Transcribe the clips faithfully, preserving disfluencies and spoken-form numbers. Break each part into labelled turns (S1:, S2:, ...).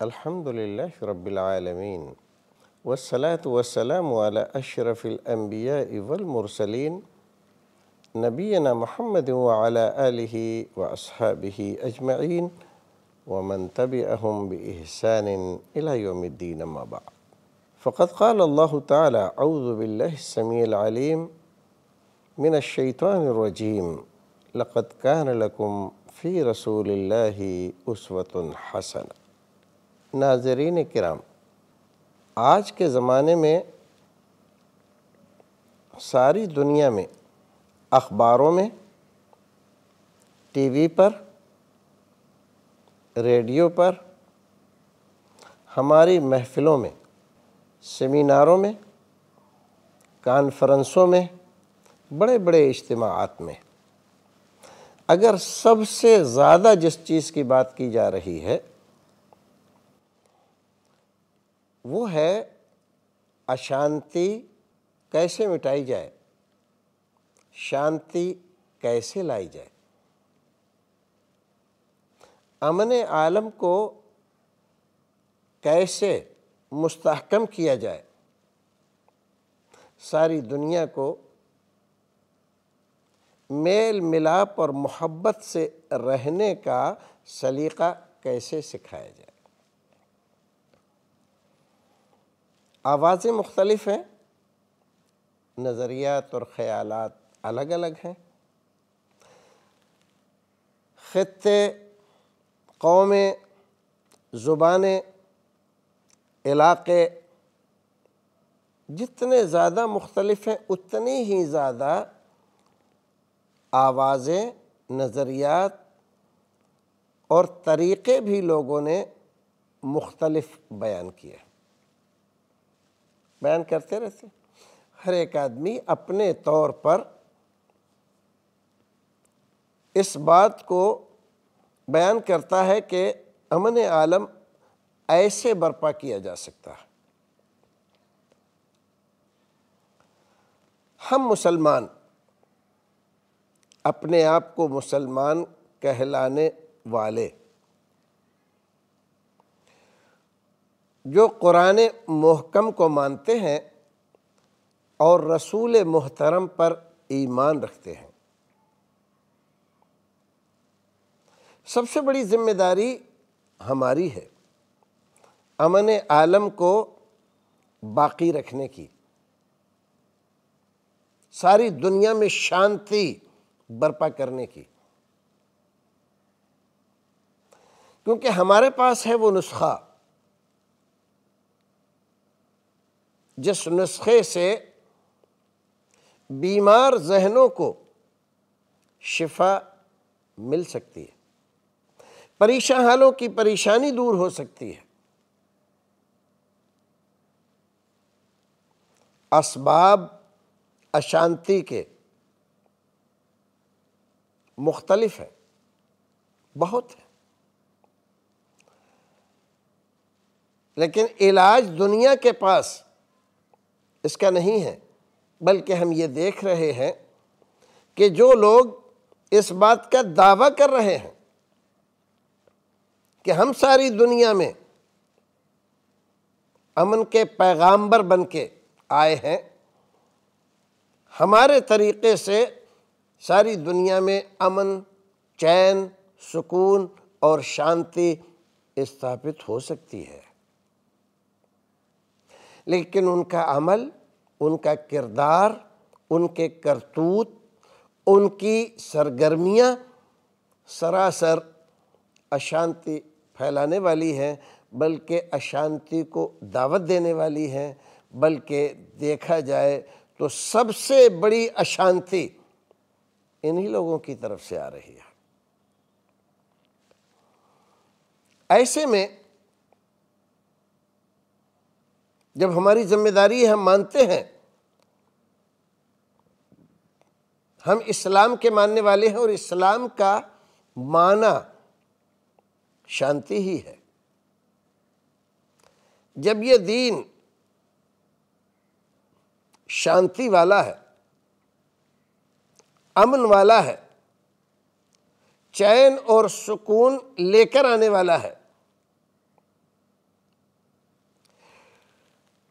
S1: الحمد للہ رب العالمین والصلاة والسلام علی اشرف الانبیاء والمرسلین نبینا محمد وعلی آلہ واصحابہ اجمعین ومن تبعهم بإحسان إلى يوم الدین اما بعد فقد قال اللہ تعالی اعوذ باللہ السمیع العلیم من الشیطان الرجیم لقد کان لکم فی رسول اللہ اسوۃ حسنہ۔ ناظرین کرام، آج کے زمانے میں ساری دنیا میں اخباروں میں، ٹی وی پر، ریڈیو پر، ہماری محفلوں میں، سیمیناروں میں، کانفرنسوں میں، بڑے بڑے اجتماعات میں اگر سب سے زیادہ جس چیز کی بات کی جا رہی ہے وہ ہے اشانتی کیسے مٹائی جائے، شانتی کیسے لائی جائے، امن عالم کو کیسے مستحکم کیا جائے، ساری دنیا کو میل ملاپ اور محبت سے رہنے کا سلیقہ کیسے سکھایا جائے۔ آوازیں مختلف ہیں، نظریات اور خیالات الگ الگ ہیں، خطے، قومیں، زبانیں، علاقے جتنے زیادہ مختلف ہیں اتنی ہی زیادہ آوازیں، نظریات اور طریقے بھی لوگوں نے مختلف بیان کیے، بیان کرتے رہتے۔ ہر ایک آدمی اپنے طور پر اس بات کو بیان کرتا ہے کہ امن عالم ایسے برپا کیا جا سکتا ہے۔ ہم مسلمان اپنے آپ کو مسلمان کہلانے والے جو قرآن محکم کو مانتے ہیں اور رسول محترم پر ایمان رکھتے ہیں، سب سے بڑی ذمہ داری ہماری ہے امن عالم کو باقی رکھنے کی، ساری دنیا میں شانتی برپا کرنے کی، کیونکہ ہمارے پاس ہے وہ نسخہ جس نسخے سے بیمار ذہنوں کو شفا مل سکتی ہے، پریشان حالوں کی پریشانی دور ہو سکتی ہے۔ اسباب اشانتی کے مختلف ہیں، بہت ہیں، لیکن علاج دنیا کے پاس اس کا نہیں ہے، بلکہ ہم یہ دیکھ رہے ہیں کہ جو لوگ اس بات کا دعویٰ کر رہے ہیں کہ ہم ساری دنیا میں امن کے پیغامبر بن کے آئے ہیں، ہمارے طریقے سے ساری دنیا میں امن، چین، سکون اور شانتی استھاپت ہو سکتی ہے، لیکن ان کا عمل، ان کا کردار، ان کے کرتوت، ان کی سرگرمیاں سراسر اشانتی پھیلانے والی ہیں، بلکہ اشانتی کو دعوت دینے والی ہیں، بلکہ دیکھا جائے تو سب سے بڑی اشانتی انہی لوگوں کی طرف سے آ رہی ہے۔ ایسے میں جب ہماری ذمہ داری ہے، ہم مانتے ہیں، ہم اسلام کے ماننے والے ہیں اور اسلام کا معنی شانتی ہی ہے۔ جب یہ دین شانتی والا ہے، امن والا ہے، چین اور سکون لے کر آنے والا ہے،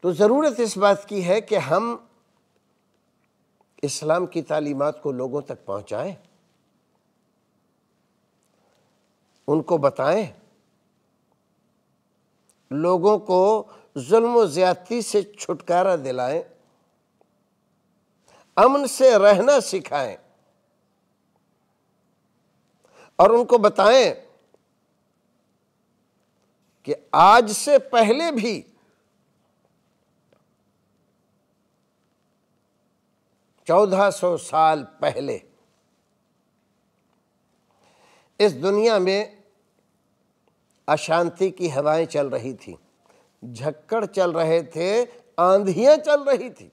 S1: تو ضرورت اس بات کی ہے کہ ہم اسلام کی تعلیمات کو لوگوں تک پہنچائیں، ان کو بتائیں، لوگوں کو ظلم و زیادتی سے چھٹکارا دلائیں، امن سے رہنا سکھائیں، اور ان کو بتائیں کہ آج سے پہلے بھی چودہ سو سال پہلے اس دنیا میں اشانتی کی ہوائیں چل رہی تھیں، جھکڑ چل رہے تھے، آندھیاں چل رہی تھی،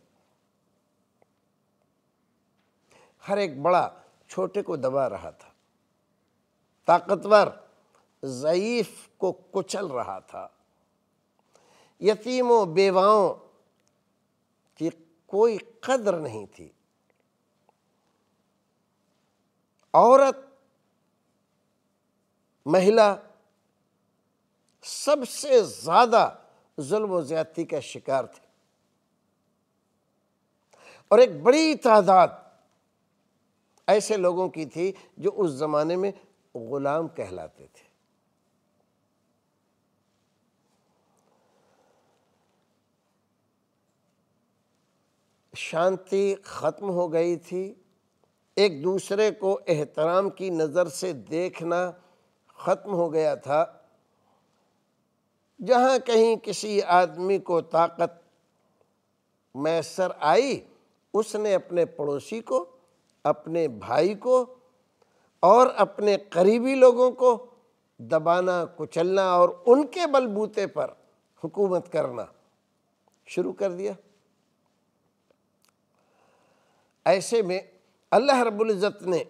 S1: ہر ایک بڑا چھوٹے کو دبا رہا تھا، طاقتور ضعیف کو کچل رہا تھا، یتیموں بیواؤں کی کوئی قدر نہیں تھی، عورت مہیلا سب سے زیادہ ظلم و زیادتی کا شکار تھے، اور ایک بڑی تعداد ایسے لوگوں کی تھی جو اس زمانے میں غلام کہلاتے تھے۔ شانتی ختم ہو گئی تھی، ایک دوسرے کو احترام کی نظر سے دیکھنا ختم ہو گیا تھا۔ جہاں کہیں کسی آدمی کو طاقت میسر آئی، اس نے اپنے پڑوسی کو، اپنے بھائی کو اور اپنے قریبی لوگوں کو دبانا، کچلنا اور ان کے بلبوتے پر حکومت کرنا شروع کر دیا۔ ایسے میں اللہ رب العزت نے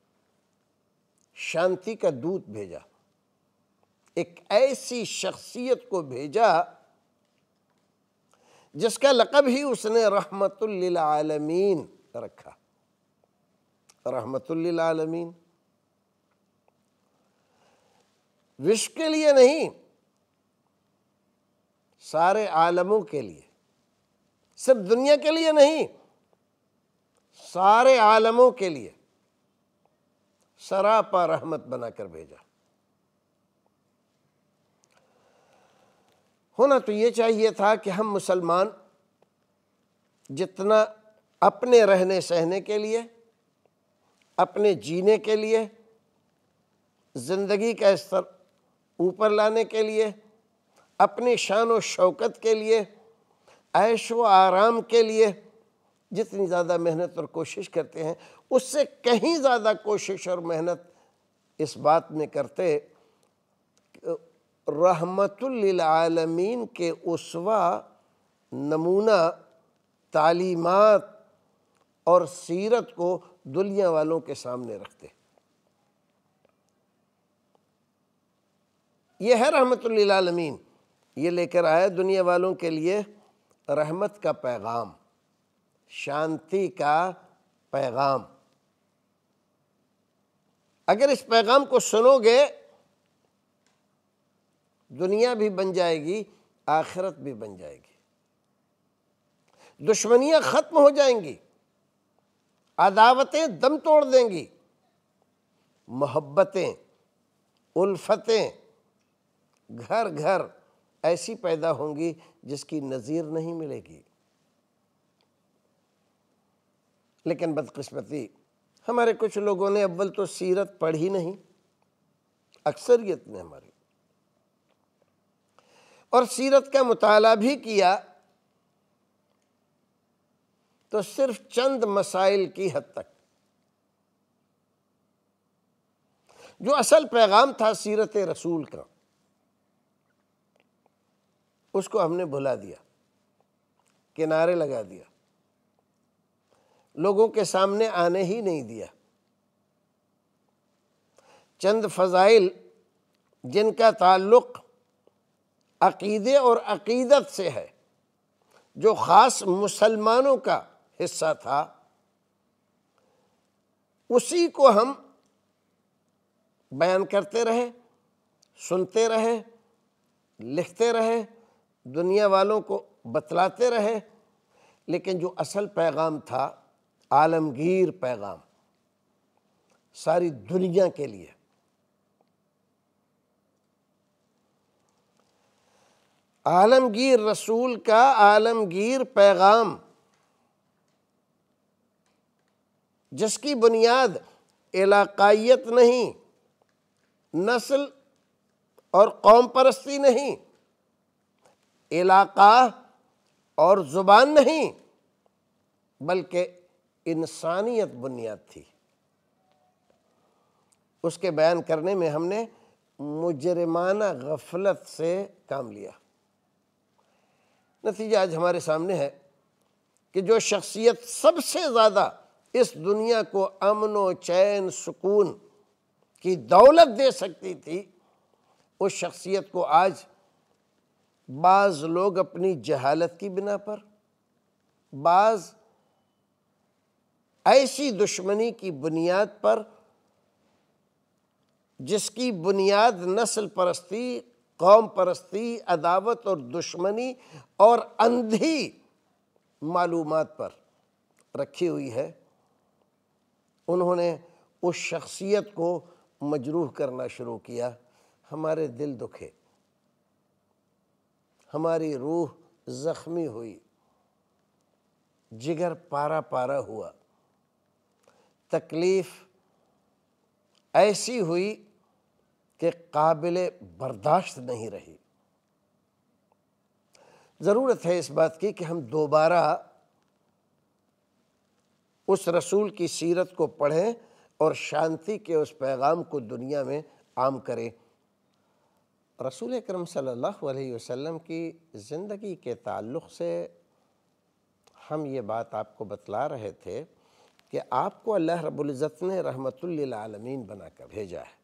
S1: شانتی کا دودت بھیجا، ایک ایسی شخصیت کو بھیجا جس کا لقب ہی اس نے رحمت للعالمین رکھا۔ رحمت للعالمین وشو کے لیے نہیں، سارے عالموں کے لیے، صرف دنیا کے لیے نہیں، سارے عالموں کے لیے سراپا رحمت بنا کر بھیجا۔ ہونا تو یہ چاہیے تھا کہ ہم مسلمان جتنا اپنے رہنے سہنے کے لیے، اپنے جینے کے لیے، زندگی کا استر اوپر لانے کے لیے، اپنی شان و شوکت کے لیے، عیش و آرام کے لیے جتنی زیادہ محنت اور کوشش کرتے ہیں، اس سے کہیں زیادہ کوشش اور محنت اس بات میں کرتے رحمت للعالمین کے اسوہ، نمونہ، تعلیمات اور سیرت کو دنیا والوں کے سامنے رکھتے۔ یہ ہے رحمت للعالمین، یہ لے کر آیا دنیا والوں کے لیے رحمت کا پیغام، شانتی کا پیغام۔ اگر اس پیغام کو سنو گے، دنیا بھی بن جائے گی، آخرت بھی بن جائے گی، دشمنیاں ختم ہو جائیں گی، عداوتیں دم توڑ دیں گی، محبتیں، الفتیں گھر گھر ایسی پیدا ہوں گی جس کی نظیر نہیں ملے گی۔ لیکن بدقسمتی ہمارے کچھ لوگوں نے اول تو سیرت پڑھی نہیں، اکثریت نے ہماری، اور سیرت کا مطالعہ بھی کیا تو صرف چند مسائل کی حد تک۔ جو اصل پیغام تھا سیرت رسول کا، اس کو ہم نے بھلا دیا، کنارے لگا دیا، لوگوں کے سامنے آنے ہی نہیں دیا۔ چند فضائل جن کا تعلق عقیدے اور عقیدت سے ہے، جو خاص مسلمانوں کا حصہ تھا، اسی کو ہم بیان کرتے رہے، سنتے رہے، لکھتے رہے، دنیا والوں کو بتلاتے رہے، لیکن جو اصل پیغام تھا عالمگیر پیغام ساری دنیا کے لیے، عالمگیر رسول کا عالمگیر پیغام جس کی بنیاد علاقائیت نہیں، نسل اور قوم پرستی نہیں، علاقہ اور زبان نہیں، بلکہ انسانیت بنیاد تھی۔ اس کے بیان کرنے میں ہم نے مجرمانہ غفلت سے کام لیا۔ نتیجہ آج ہمارے سامنے ہے کہ جو شخصیت سب سے زیادہ اس دنیا کو امن و چین سکون کی دولت دے سکتی تھی، اس شخصیت کو آج بعض لوگ اپنی جہالت کی بنا پر، بعض ایسی دشمنی کی بنیاد پر جس کی بنیاد نسل پرستی، قوم پرستی، عداوت اور دشمنی اور اندھی معلومات پر رکھی ہوئی ہے، انہوں نے اس شخصیت کو مجروح کرنا شروع کیا۔ ہمارے دل دکھے، ہماری روح زخمی ہوئی، جگر پارا پارا ہوا، تکلیف ایسی ہوئی کہ قابل برداشت نہیں رہی۔ ضرورت ہے اس بات کی کہ ہم دوبارہ اس رسول کی سیرت کو پڑھیں اور شانتی کے اس پیغام کو دنیا میں عام کریں۔ رسول اکرم صلی اللہ علیہ وسلم کی زندگی کے تعلق سے ہم یہ بات آپ کو بتلا رہے تھے کہ آپ کو اللہ رب العزت نے رحمت للعالمین بنا کر بھیجا ہے۔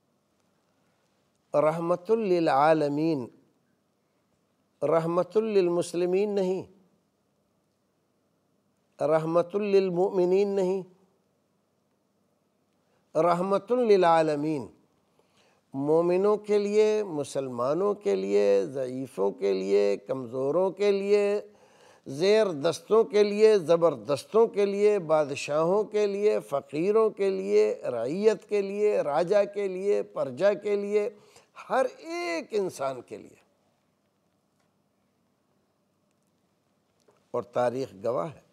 S1: رحمت للعالمین، رحمت للمسلمین نہیں، رحمت للمؤمنین نہیں، رحمت للعالمین، مومنوں کے لیے، مسلمانوں کے لیے، ضعیفوں کے لیے، کمزوروں کے لیے، زیر دستوں کے لیے، زبردستوں کے لیے، بادشاہوں کے لیے، فقیروں کے لیے، رعیت کے لیے، راجا کے لیے، پرجا کے لیے، ہر ایک انسان کے لیے۔ اور تاریخ گواہ ہے،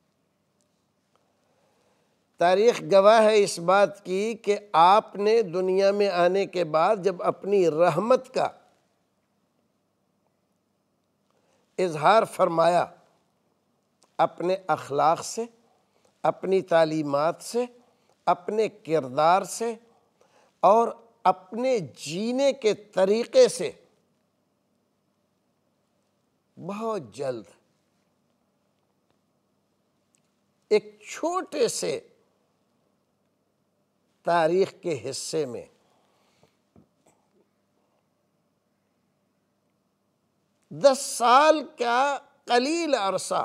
S1: تاریخ گواہ ہے اس بات کی کہ آپ نے دنیا میں آنے کے بعد جب اپنی رحمت کا اظہار فرمایا، اپنے اخلاق سے، اپنی تعلیمات سے، اپنے کردار سے اور اپنے جینے کے طریقے سے، بہت جلد ایک چھوٹے سے تاریخ کے حصے میں دس سال کا قلیل عرصہ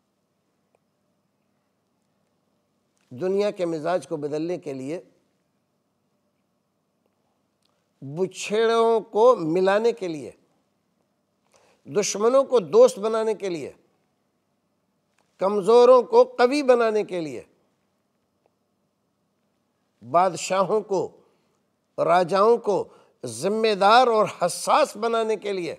S1: دنیا کے مزاج کو بدلنے کے لیے، بچھڑوں کو ملانے کے لیے، دشمنوں کو دوست بنانے کے لیے، کمزوروں کو قوی بنانے کے لیے، بادشاہوں کو، راجاؤں کو ذمہ دار اور حساس بنانے کے لیے،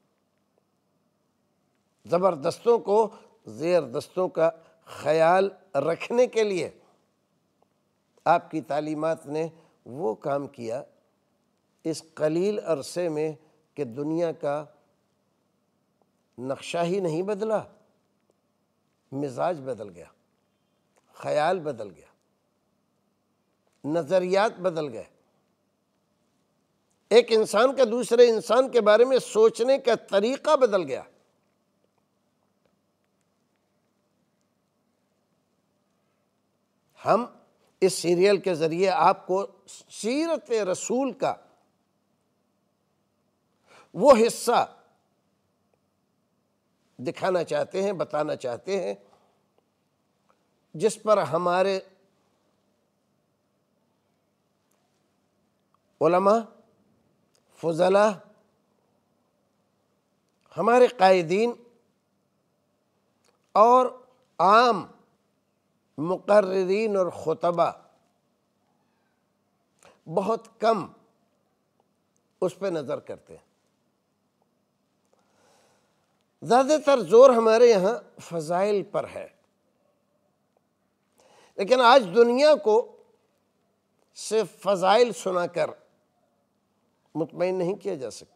S1: زبردستوں کو زیر دستوں کا خیال رکھنے کے لیے آپ کی تعلیمات نے وہ کام کیا اس قلیل عرصے میں کہ دنیا کا نقشہ ہی نہیں بدلا، مزاج بدل گیا، خیال بدل گیا، نظریات بدل گئے، ایک انسان کا دوسرے انسان کے بارے میں سوچنے کا طریقہ بدل گیا۔ ہم اس سیریل کے ذریعے آپ کو سیرت رسول کا وہ حصہ دکھانا چاہتے ہیں، بتانا چاہتے ہیں، جس پر ہمارے علماء، فضلاء، ہمارے قائدین اور عام مقررین اور خطبہ بہت کم اس پہ نظر کرتے ہیں۔ زیادہ تر زور ہمارے یہاں فضائل پر ہے، لیکن آج دنیا کو صرف فضائل سنا کر مطمئن نہیں کیا جا سکتا۔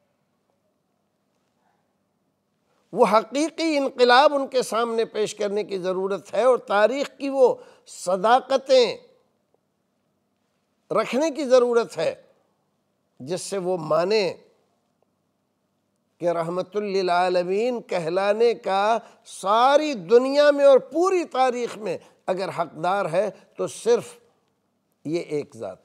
S1: وہ حقیقی انقلاب ان کے سامنے پیش کرنے کی ضرورت ہے، اور تاریخ کی وہ صداقتیں رکھنے کی ضرورت ہے جس سے وہ مانیں کہ رحمت للعالمین کہلانے کا ساری دنیا میں اور پوری تاریخ میں اگر حقدار ہے تو صرف یہ ایک ذات،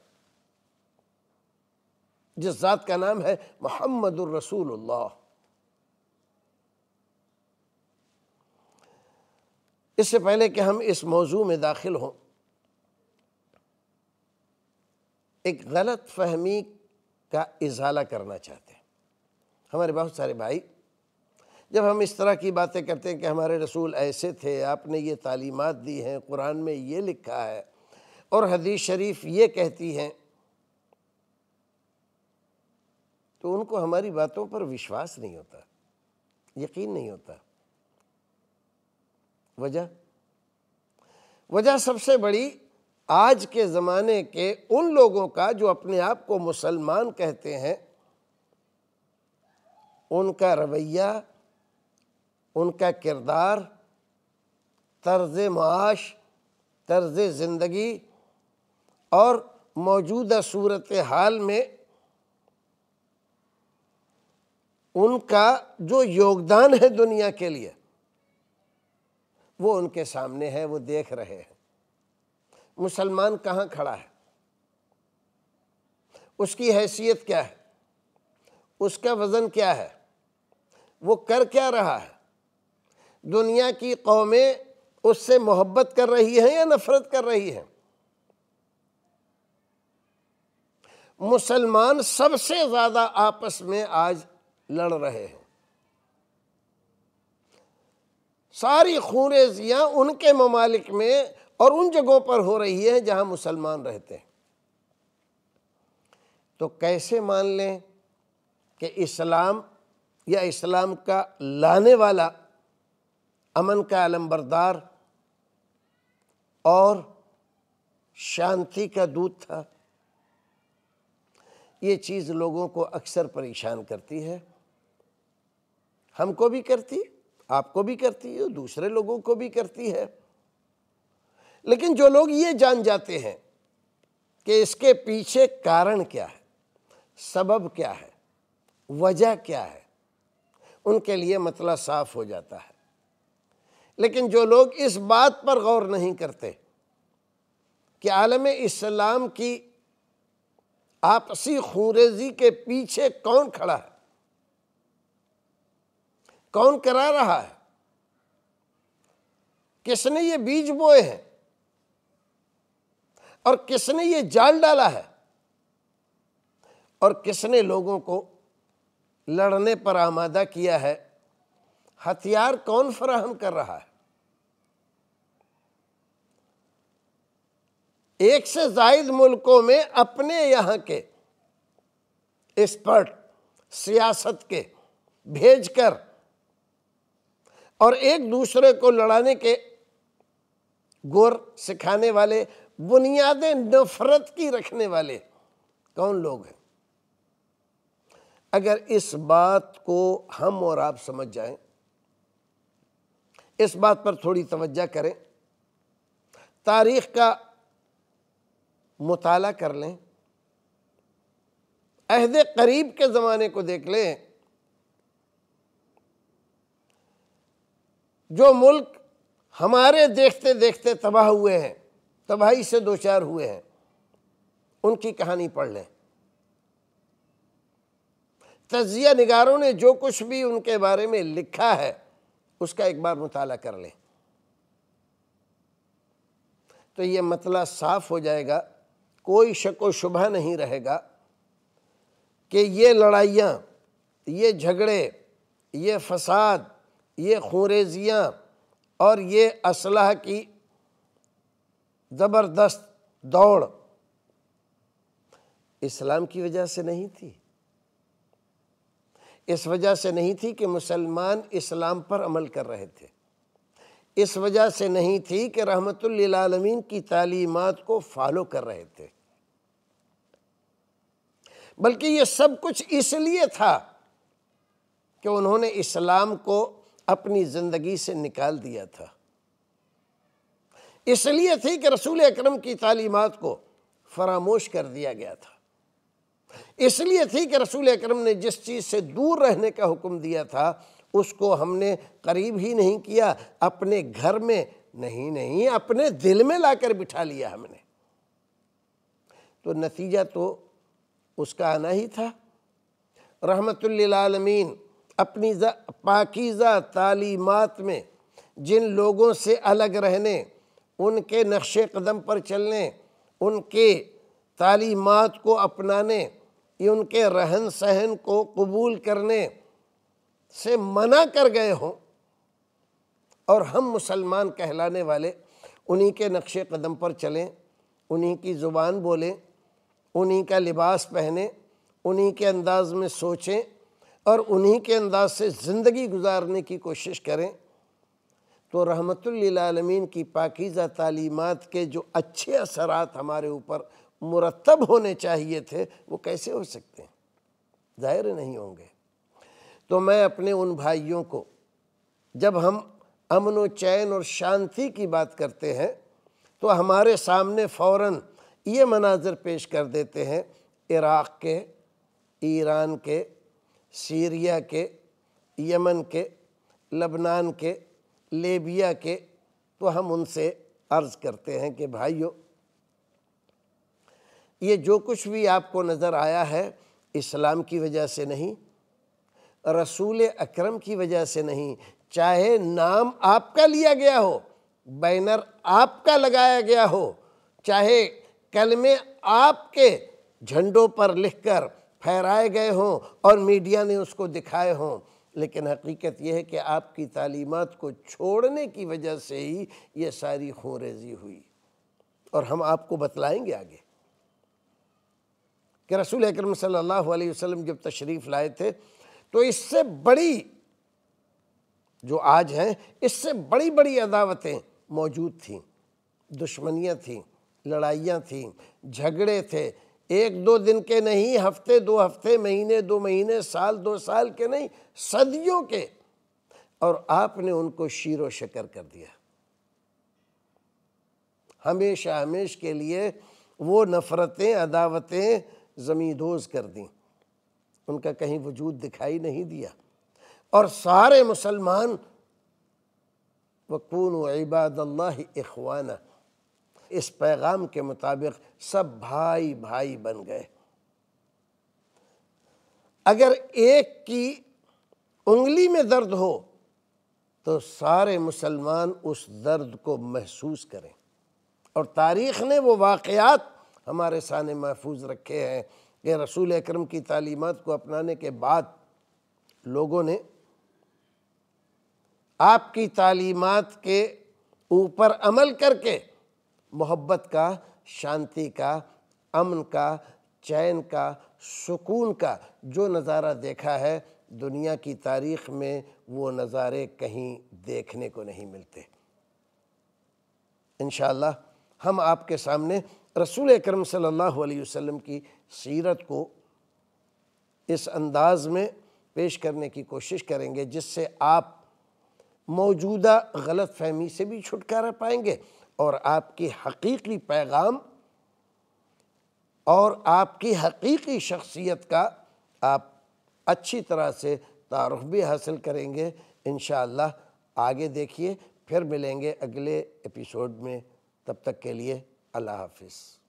S1: جس ذات کا نام ہے محمد الرسول اللہ۔ اس سے پہلے کہ ہم اس موضوع میں داخل ہوں، ایک غلط فہمی کا ازالہ کرنا چاہتے ہیں۔ ہمارے بہت سارے بھائی جب ہم اس طرح کی باتیں کرتے ہیں کہ ہمارے رسول ایسے تھے، آپ نے یہ تعلیمات دی ہیں، قرآن میں یہ لکھا ہے اور حدیث شریف یہ کہتی ہیں، تو ان کو ہماری باتوں پر وشواس نہیں ہوتا، یقین نہیں ہوتا۔ وجہ وجہ سب سے بڑی آج کے زمانے کے ان لوگوں کا جو اپنے آپ کو مسلمان کہتے ہیں، ان کا رویہ، ان کا کردار، طرز معاش، طرز زندگی اور موجودہ صورتحال میں ان کا جو یوگدان ہے دنیا کے لیے، وہ ان کے سامنے ہے، وہ دیکھ رہے ہیں۔ مسلمان کہاں کھڑا ہے، اس کی حیثیت کیا ہے، اس کا وزن کیا ہے، وہ کر کیا رہا ہے، دنیا کی قومیں اس سے محبت کر رہی ہیں یا نفرت کر رہی ہیں۔ مسلمان سب سے زیادہ آپس میں آج لڑ رہے ہیں۔ ساری خونریزیاں ان کے ممالک میں اور ان جگہوں پر ہو رہی ہیں جہاں مسلمان رہتے ہیں۔ تو کیسے مان لیں کہ اسلام یا اسلام کا لانے والا امن کا علمبردار اور شانتی کا دودت تھا؟ یہ چیز لوگوں کو اکثر پریشان کرتی ہے، ہم کو بھی کرتی، آپ کو بھی کرتی ہے، دوسرے لوگوں کو بھی کرتی ہے۔ لیکن جو لوگ یہ جان جاتے ہیں کہ اس کے پیچھے کارن کیا ہے، سبب کیا ہے، وجہ کیا ہے، ان کے لیے مسئلہ صاف ہو جاتا ہے۔ لیکن جو لوگ اس بات پر غور نہیں کرتے کہ عالم اسلام کی آپسی خونریزی کے پیچھے کون کھڑا ہے، کون کرا رہا ہے، کس نے یہ بیج بوئے ہیں اور کس نے یہ جال ڈالا ہے، اور کس نے لوگوں کو لڑنے پر آمادہ کیا ہے، ہتھیار کون فراہم کر رہا ہے۔ ایک سے زائد ملکوں میں اپنے یہاں کے ایکسپرٹ سیاست کے بھیج کر اور ایک دوسرے کو لڑانے کے گور سکھانے والے، بنیادیں نفرت کی رکھنے والے کون لوگ ہیں؟ اگر اس بات کو ہم اور آپ سمجھ جائیں، اس بات پر تھوڑی توجہ کریں، تاریخ کا مطالعہ کر لیں، عہد قریب کے زمانے کو دیکھ لیں، جو ملک ہمارے دیکھتے دیکھتے تباہ ہوئے ہیں، تباہی سے دوچار ہوئے ہیں، ان کی کہانی پڑھ لیں۔ تجزیہ نگاروں نے جو کچھ بھی ان کے بارے میں لکھا ہے اس کا ایک بار مطالعہ کر لیں، تو یہ مسئلہ صاف ہو جائے گا، کوئی شک و شبہ نہیں رہے گا کہ یہ لڑائیاں، یہ جھگڑے، یہ فساد، یہ خونریزیاں اور یہ اسلحہ کی زبردست دوڑ اسلام کی وجہ سے نہیں تھی، اس وجہ سے نہیں تھی کہ مسلمان اسلام پر عمل کر رہے تھے، اس وجہ سے نہیں تھی کہ رحمت للعالمین کی تعلیمات کو فالو کر رہے تھے، بلکہ یہ سب کچھ اس لیے تھا کہ انہوں نے اسلام کو اپنی زندگی سے نکال دیا تھا، اس لیے تھی کہ رسول اکرم کی تعلیمات کو فراموش کر دیا گیا تھا، اس لیے تھی کہ رسول اکرم نے جس چیز سے دور رہنے کا حکم دیا تھا اس کو ہم نے قریب ہی نہیں کیا، اپنے گھر میں نہیں نہیں اپنے دل میں لا کر بٹھا لیا ہم نے، تو نتیجہ تو اس کا آنا ہی تھا۔ رحمت للعالمین اپنی پاکیزہ تعلیمات میں جن لوگوں سے الگ رہنے، ان کے نقش قدم پر چلنے، ان کے تعلیمات کو اپنانے، ان کے رہن سہن کو قبول کرنے سے منع کر گئے ہوں، اور ہم مسلمان کہلانے والے انہی کے نقش قدم پر چلیں، انہی کی زبان بولیں، انہی کا لباس پہنیں، انہی کے انداز میں سوچیں اور انہی کے انداز سے زندگی گزارنے کی کوشش کریں، تو رحمت للعالمین کی پاکیزہ تعلیمات کے جو اچھے اثرات ہمارے اوپر مرتب ہونے چاہیے تھے وہ کیسے ہو سکتے ہیں؟ ظاہر نہیں ہوں گے۔ تو میں اپنے ان بھائیوں کو، جب ہم امن و چین اور شانتی کی بات کرتے ہیں تو ہمارے سامنے فوراً یہ مناظر پیش کر دیتے ہیں عراق کے، ایران کے، سیریا کے، یمن کے، لبنان کے، لیبیا کے، تو ہم ان سے عرض کرتے ہیں کہ بھائیو، یہ جو کچھ بھی آپ کو نظر آیا ہے اسلام کی وجہ سے نہیں، رسول اکرم کی وجہ سے نہیں، چاہے نام آپ کا لیا گیا ہو، بینر آپ کا لگایا گیا ہو، چاہے کلمے آپ کے جھنڈوں پر لکھ کر پھیرائے گئے ہوں اور میڈیا نے اس کو دکھائے ہوں، لیکن حقیقت یہ ہے کہ آپ کی تعلیمات کو چھوڑنے کی وجہ سے ہی یہ ساری خونریزی ہوئی، اور ہم آپ کو بتلائیں گے آگے کہ رسول اکرم صلی اللہ علیہ وسلم جب تشریف لائے تھے تو اس سے بڑی جو آج ہیں، اس سے بڑی بڑی عداوتیں موجود تھیں، دشمنیاں تھیں، لڑائیاں تھیں، جھگڑے تھے، ایک دو دن کے نہیں، ہفتے دو ہفتے، مہینے دو مہینے، سال دو سال کے نہیں، صدیوں کے، اور آپ نے ان کو شیر و شکر کر دیا، ہمیشہ ہمیش کے لیے وہ نفرتیں، عداوتیں زمیندوز کر دیں، ان کا کہیں وجود دکھائی نہیں دیا، اور سارے مسلمان وَكُونُوا عِبَادَ اللَّهِ إِخْوَانًا اس پیغام کے مطابق سب بھائی بھائی بن گئے۔ اگر ایک کی انگلی میں درد ہو تو سارے مسلمان اس درد کو محسوس کریں، اور تاریخ نے وہ واقعات ہمارے سامنے محفوظ رکھے ہیں کہ رسول اکرم کی تعلیمات کو اپنانے کے بعد لوگوں نے آپ کی تعلیمات کے اوپر عمل کر کے محبت کا، شانتی کا، امن کا، چین کا، سکون کا جو نظارہ دیکھا ہے، دنیا کی تاریخ میں وہ نظارے کہیں دیکھنے کو نہیں ملتے۔ انشاءاللہ ہم آپ کے سامنے رسول اکرم صلی اللہ علیہ وسلم کی سیرت کو اس انداز میں پیش کرنے کی کوشش کریں گے جس سے آپ موجودہ غلط فہمی سے بھی چھٹکارا پائیں گے، اور آپ کی حقیقی پیغام اور آپ کی حقیقی شخصیت کا آپ اچھی طرح سے تعارف بھی حاصل کریں گے۔ انشاءاللہ آگے دیکھیے، پھر ملیں گے اگلے ایپیسوڈ میں، تب تک کے لیے اللہ حافظ۔